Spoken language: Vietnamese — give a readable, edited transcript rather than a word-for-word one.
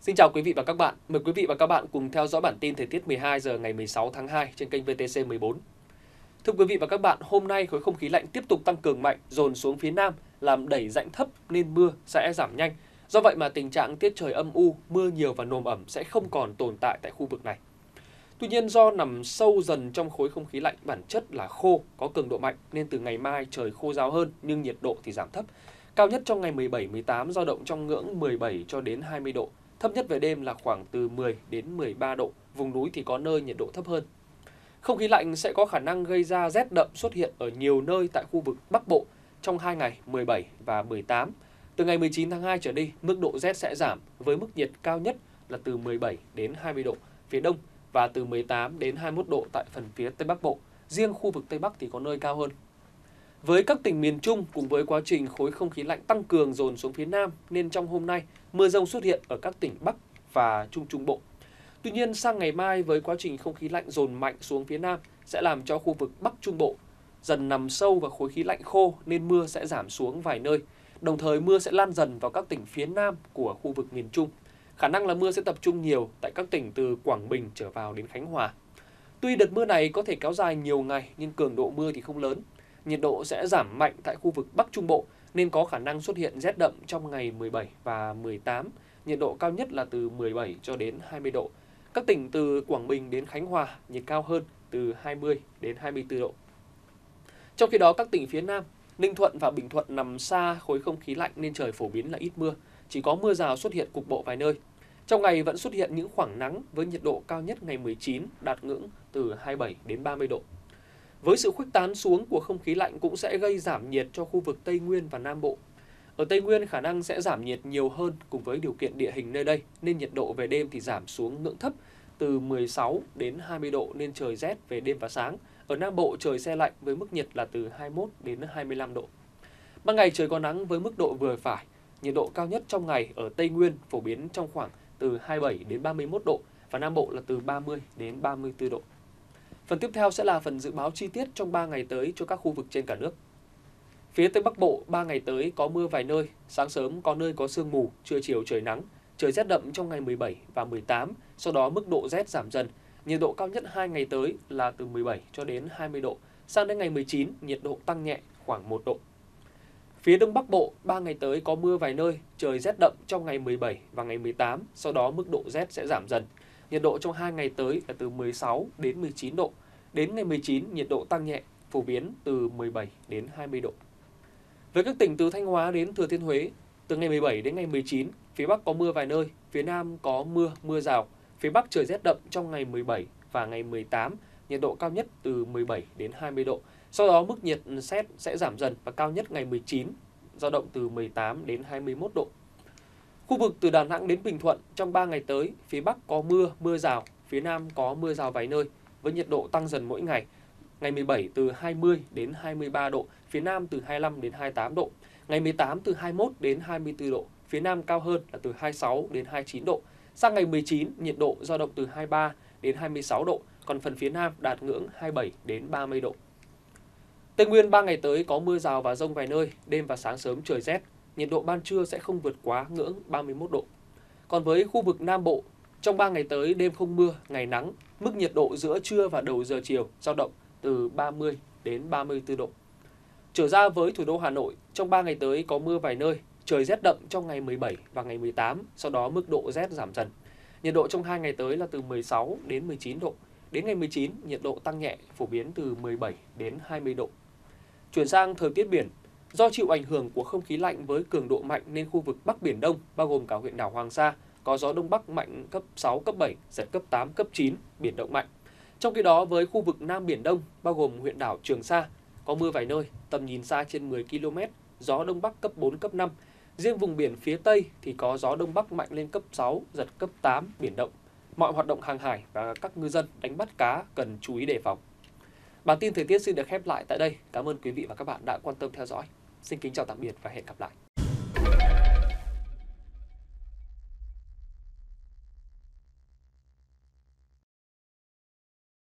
Xin chào quý vị và các bạn. Mời quý vị và các bạn cùng theo dõi bản tin thời tiết 12 giờ ngày 16 tháng 2 trên kênh VTC 14. Thưa quý vị và các bạn, hôm nay khối không khí lạnh tiếp tục tăng cường mạnh, dồn xuống phía Nam, làm đẩy rãnh thấp nên mưa sẽ giảm nhanh. Do vậy mà tình trạng tiết trời âm u, mưa nhiều và nồm ẩm sẽ không còn tồn tại tại khu vực này. Tuy nhiên do nằm sâu dần trong khối không khí lạnh bản chất là khô, có cường độ mạnh nên từ ngày mai trời khô ráo hơn nhưng nhiệt độ thì giảm thấp. Cao nhất trong ngày 17-18 dao động trong ngưỡng 17 cho đến 20 độ. Thấp nhất về đêm là khoảng từ 10 đến 13 độ, vùng núi thì có nơi nhiệt độ thấp hơn. Không khí lạnh sẽ có khả năng gây ra rét đậm xuất hiện ở nhiều nơi tại khu vực Bắc Bộ trong 2 ngày 17 và 18. Từ ngày 19 tháng 2 trở đi, mức độ rét sẽ giảm với mức nhiệt cao nhất là từ 17 đến 20 độ phía Đông và từ 18 đến 21 độ tại phần phía Tây Bắc Bộ. Riêng khu vực Tây Bắc thì có nơi cao hơn. Với các tỉnh miền Trung cùng với quá trình khối không khí lạnh tăng cường dồn xuống phía Nam nên trong hôm nay mưa rông xuất hiện ở các tỉnh Bắc và Trung Trung Bộ. Tuy nhiên sang ngày mai với quá trình không khí lạnh dồn mạnh xuống phía Nam sẽ làm cho khu vực Bắc Trung Bộ dần nằm sâu vào khối khí lạnh khô nên mưa sẽ giảm xuống vài nơi. Đồng thời mưa sẽ lan dần vào các tỉnh phía Nam của khu vực miền Trung. Khả năng là mưa sẽ tập trung nhiều tại các tỉnh từ Quảng Bình trở vào đến Khánh Hòa. Tuy đợt mưa này có thể kéo dài nhiều ngày nhưng cường độ mưa thì không lớn. Nhiệt độ sẽ giảm mạnh tại khu vực Bắc Trung Bộ nên có khả năng xuất hiện rét đậm trong ngày 17 và 18. Nhiệt độ cao nhất là từ 17 cho đến 20 độ. Các tỉnh từ Quảng Bình đến Khánh Hòa nhiệt cao hơn từ 20 đến 24 độ. Trong khi đó các tỉnh phía Nam, Ninh Thuận và Bình Thuận nằm xa khối không khí lạnh nên trời phổ biến là ít mưa, chỉ có mưa rào xuất hiện cục bộ vài nơi. Trong ngày vẫn xuất hiện những khoảng nắng với nhiệt độ cao nhất ngày 19 đạt ngưỡng từ 27 đến 30 độ. Với sự khuếch tán xuống của không khí lạnh cũng sẽ gây giảm nhiệt cho khu vực Tây Nguyên và Nam Bộ. Ở Tây Nguyên khả năng sẽ giảm nhiệt nhiều hơn cùng với điều kiện địa hình nơi đây nên nhiệt độ về đêm thì giảm xuống ngưỡng thấp từ 16 đến 20 độ nên trời rét về đêm và sáng. Ở Nam Bộ trời se lạnh với mức nhiệt là từ 21 đến 25 độ. Ban ngày trời có nắng với mức độ vừa phải. Nhiệt độ cao nhất trong ngày ở Tây Nguyên phổ biến trong khoảng từ 27 đến 31 độ và Nam Bộ là từ 30 đến 34 độ. Phần tiếp theo sẽ là phần dự báo chi tiết trong 3 ngày tới cho các khu vực trên cả nước. Phía Tây Bắc Bộ 3 ngày tới có mưa vài nơi, sáng sớm có nơi có sương mù, trưa chiều trời nắng, trời rét đậm trong ngày 17 và 18, sau đó mức độ rét giảm dần. Nhiệt độ cao nhất 2 ngày tới là từ 17 cho đến 20 độ, sang đến ngày 19 nhiệt độ tăng nhẹ khoảng 1 độ. Phía Đông Bắc Bộ 3 ngày tới có mưa vài nơi, trời rét đậm trong ngày 17 và ngày 18, sau đó mức độ rét sẽ giảm dần. Nhiệt độ trong 2 ngày tới là từ 16 đến 19 độ. Đến ngày 19, nhiệt độ tăng nhẹ, phổ biến từ 17 đến 20 độ. Với các tỉnh từ Thanh Hóa đến Thừa Thiên Huế, từ ngày 17 đến ngày 19, phía Bắc có mưa vài nơi, phía Nam có mưa, mưa rào. Phía Bắc trời rét đậm trong ngày 17 và ngày 18, nhiệt độ cao nhất từ 17 đến 20 độ. Sau đó mức nhiệt sẽ giảm dần và cao nhất ngày 19, dao động từ 18 đến 21 độ. Khu vực từ Đà Nẵng đến Bình Thuận trong 3 ngày tới, phía Bắc có mưa, mưa rào, phía Nam có mưa rào vài nơi với nhiệt độ tăng dần mỗi ngày. Ngày 17 từ 20 đến 23 độ, phía Nam từ 25 đến 28 độ. Ngày 18 từ 21 đến 24 độ, phía Nam cao hơn là từ 26 đến 29 độ. Sang ngày 19, nhiệt độ dao động từ 23 đến 26 độ, còn phần phía Nam đạt ngưỡng 27 đến 30 độ. Tây Nguyên 3 ngày tới có mưa rào và dông vài nơi, đêm và sáng sớm trời rét. Nhiệt độ ban trưa sẽ không vượt quá ngưỡng 31 độ. Còn với khu vực Nam Bộ, trong 3 ngày tới đêm không mưa, ngày nắng, mức nhiệt độ giữa trưa và đầu giờ chiều dao động từ 30 đến 34 độ. Trở ra với thủ đô Hà Nội, trong 3 ngày tới có mưa vài nơi, trời rét đậm trong ngày 17 và ngày 18, sau đó mức độ rét giảm dần. Nhiệt độ trong 2 ngày tới là từ 16 đến 19 độ. Đến ngày 19, nhiệt độ tăng nhẹ, phổ biến từ 17 đến 20 độ. Chuyển sang thời tiết biển. Do chịu ảnh hưởng của không khí lạnh với cường độ mạnh nên khu vực Bắc Biển Đông, bao gồm cả huyện đảo Hoàng Sa, có gió Đông Bắc mạnh cấp 6, cấp 7, giật cấp 8, cấp 9, biển động mạnh. Trong khi đó với khu vực Nam Biển Đông, bao gồm huyện đảo Trường Sa, có mưa vài nơi, tầm nhìn xa trên 10 km, gió Đông Bắc cấp 4, cấp 5. Riêng vùng biển phía Tây thì có gió Đông Bắc mạnh lên cấp 6, giật cấp 8, biển động. Mọi hoạt động hàng hải và các ngư dân đánh bắt cá cần chú ý đề phòng. Bản tin thời tiết xin được khép lại tại đây. Cảm ơn quý vị và các bạn đã quan tâm theo dõi. Xin kính chào tạm biệt và hẹn gặp lại.